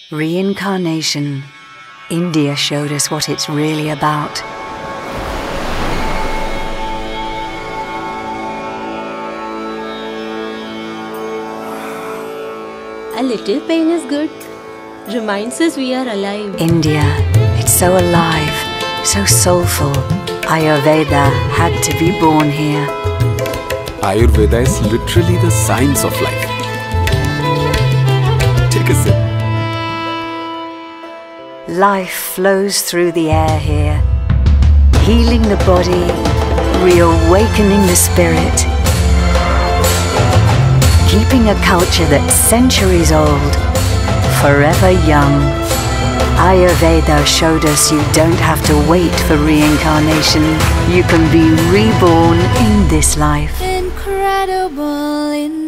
Reincarnation. India showed us what it's really about. A little pain is good. Reminds us we are alive. India, it's so alive, so soulful. Ayurveda had to be born here. Ayurveda is literally the science of life. Take a sip. Life flows through the air here, healing the body, reawakening the spirit, keeping a culture that's centuries old, forever young. Ayurveda showed us you don't have to wait for reincarnation. You can be reborn in this life. Incredible in